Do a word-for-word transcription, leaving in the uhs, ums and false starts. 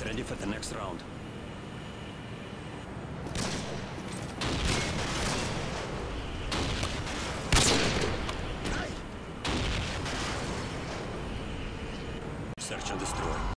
ready for the next round. Search and destroy.